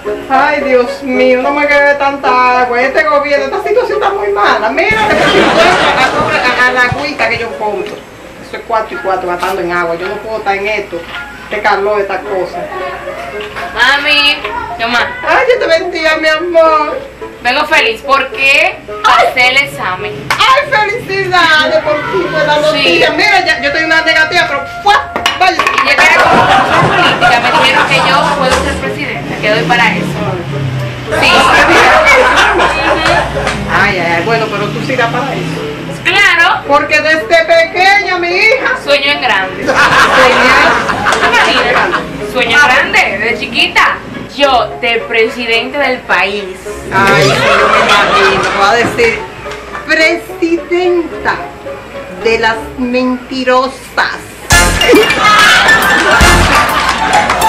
Ay, Dios mío, no me quede tanta agua. Este gobierno, esta situación está muy mala. Mira, le puse impuesto a la agüita que yo compro. Eso es 4 y 4 gastando en agua. Yo no puedo estar en esto. Este calor, esta cosa. Mami, ¿qué más? Ay, yo te bendiga, mi amor. Vengo feliz porque pasé el examen. Ay, felicidades por ti, buena noticia. Sí. Mira, ya, yo tengo una negativa, pero ¡fua! Vaya. Y yo quería como política, me dijeron que yo puedo ser presidenta, que doy para eso. Sí. Ay, ay, ay, bueno, pero tú sí das para eso. Claro, Porque desde pequeña, mi hija. sueño en grande. Genial. Imagínate, sueño en grande, desde chiquita. Yo, de presidente del país. Ay, sí, yo me imagino, te va a decir presidenta de las mentirosas.